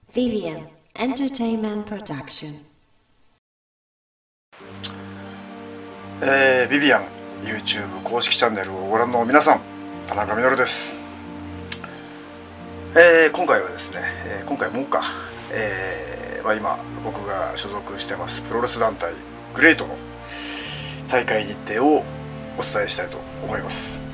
Vivian Entertainment Production。 ビビアン YouTube 公式チャンネルをご覧の皆さん、田中実です。今回はですね、今今僕が所属してますプロレス団体グレートの大会日程をお伝えしたいと思います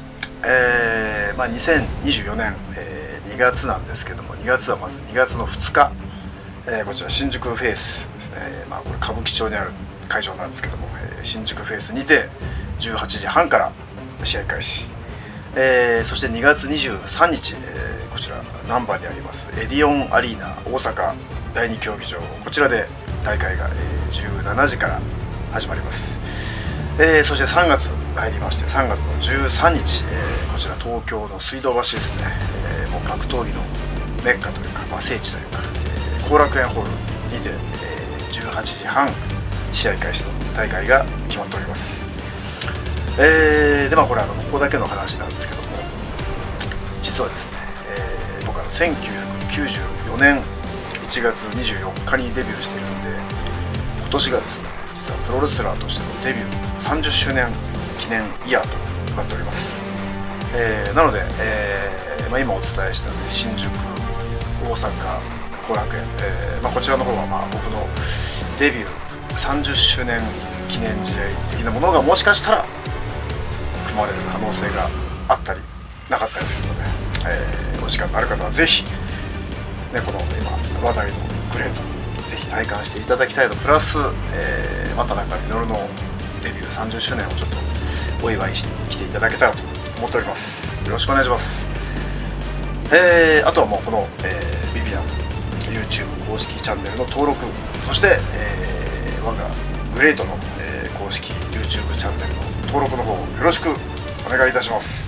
。2024年、2月なんですけども、2月はまず2月の2日、こちら新宿フェイスですね。これ歌舞伎町にある会場なんですけども、新宿フェイスにて18時半から試合開始。そして2月23日、こちら難波にありますエディオンアリーナ大阪第2競技場、こちらで大会が、17時から始まります。そして3月入りまして、3月の13日、こちら東京の水道橋ですね。もう格闘技のメッカというか、聖地というか、後楽園ホールにて、18時半試合開始の大会が決まっております。これここだけの話なんですけども、実はですね、僕は1994年1月24日にデビューしているので、今年がですね、実はプロレスラーとしてのデビュー30周年記念イヤーとなっております。なので、今お伝えした、新宿、大阪、後楽園、こちらの方は僕のデビュー30周年記念試合的なものがもしかしたら組まれる可能性があったりなかったりするので、お時間のある方はぜひ、この今話題のグレートぜひ体感していただきたいと、プラス、田中実のデビュー30周年をちょっとお祝いしに来ていただけたらと思っております。よろしくお願いします。あとはもうこの、ビビアン YouTube 公式チャンネルの登録、そして、我がグレートの、公式 YouTube チャンネルの登録の方よろしくお願いいたします。